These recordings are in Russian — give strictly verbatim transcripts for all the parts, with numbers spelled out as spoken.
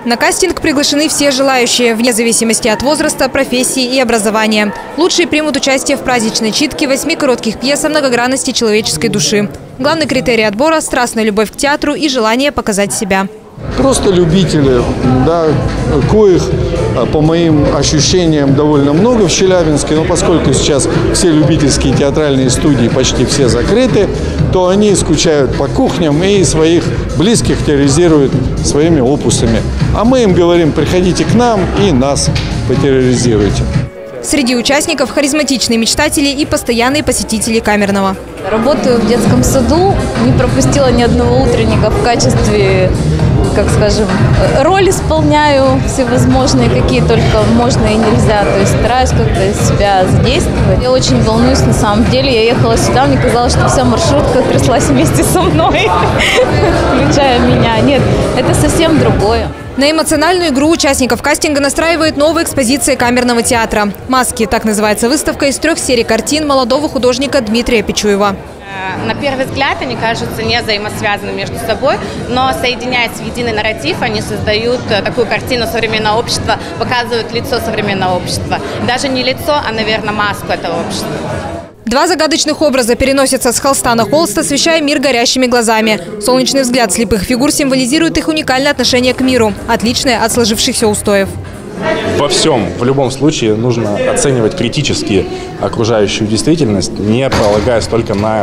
На кастинг приглашены все желающие, вне зависимости от возраста, профессии и образования. Лучшие примут участие в праздничной читке восьми коротких пьес о многогранности человеческой души. Главный критерий отбора – страстная любовь к театру и желание показать себя. Просто любители, да, коих, по моим ощущениям, довольно много в Челябинске, но поскольку сейчас все любительские театральные студии почти все закрыты, то они скучают по кухням и своих близких терроризируют своими опусами. А мы им говорим: приходите к нам и нас потерроризируйте. Среди участников харизматичные мечтатели и постоянные посетители камерного. Работаю в детском саду, не пропустила ни одного утренника в качестве, как скажем, роль исполняю всевозможные, какие только можно и нельзя. То есть стараюсь как-то себя задействовать. Я очень волнуюсь на самом деле. Я ехала сюда, мне казалось, что вся маршрутка тряслась вместе со мной, включая меня. Нет, это совсем другое. На эмоциональную игру участников кастинга настраивает новая экспозиция камерного театра. «Маски» – так называется выставка из трех серий картин молодого художника Дмитрия Пичуева. На первый взгляд они кажутся не взаимосвязаны между собой, но соединяясь в единый нарратив, они создают такую картину современного общества, показывают лицо современного общества. Даже не лицо, а, наверное, маску этого общества. Два загадочных образа переносятся с холста на холст, освещая мир горящими глазами. Солнечный взгляд слепых фигур символизирует их уникальное отношение к миру, отличное от сложившихся устоев. Во всем, в любом случае, нужно оценивать критически окружающую действительность, не полагаясь только на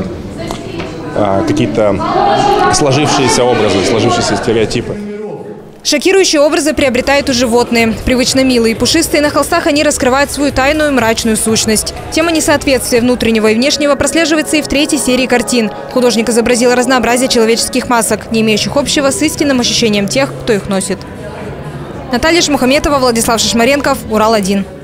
э, какие-то сложившиеся образы, сложившиеся стереотипы. Шокирующие образы приобретают и животные. Привычно милые и пушистые, на холстах они раскрывают свою тайную мрачную сущность. Тема несоответствия внутреннего и внешнего прослеживается и в третьей серии картин. Художник изобразил разнообразие человеческих масок, не имеющих общего с истинным ощущением тех, кто их носит. Наталья Шмухаметова, Владислав Шишмаренков, Урал один.